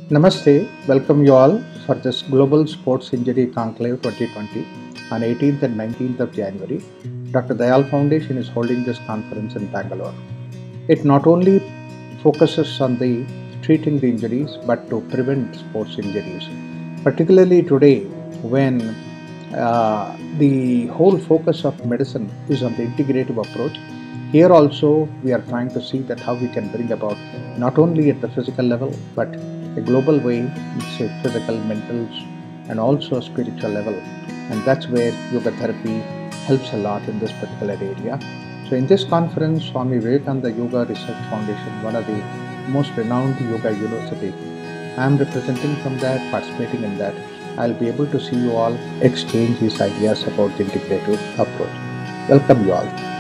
Namaste, welcome you all for this Global Sports Injury Conclave 2020 on 18th and 19th of January. Dr. Dayal Foundation is holding this conference in Bangalore. It not only focuses on the treating the injuries but to prevent sports injuries. Particularly today when the whole focus of medicine is on the integrative approach. Here also we are trying to see that how we can bring about not only at the physical level but a global way, say physical, mental and also spiritual level, and that's where yoga therapy helps a lot in this particular area. So in this conference, Swami Vivekananda Yoga Research Foundation, one of the most renowned yoga university, I am representing from that, participating in that. I'll be able to see you all exchange these ideas about the integrative approach. Welcome you all.